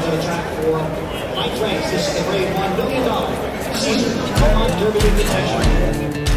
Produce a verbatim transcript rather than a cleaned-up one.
on the track for light race. This is the grade one million dollar Caesar Belmont Derby Invitational.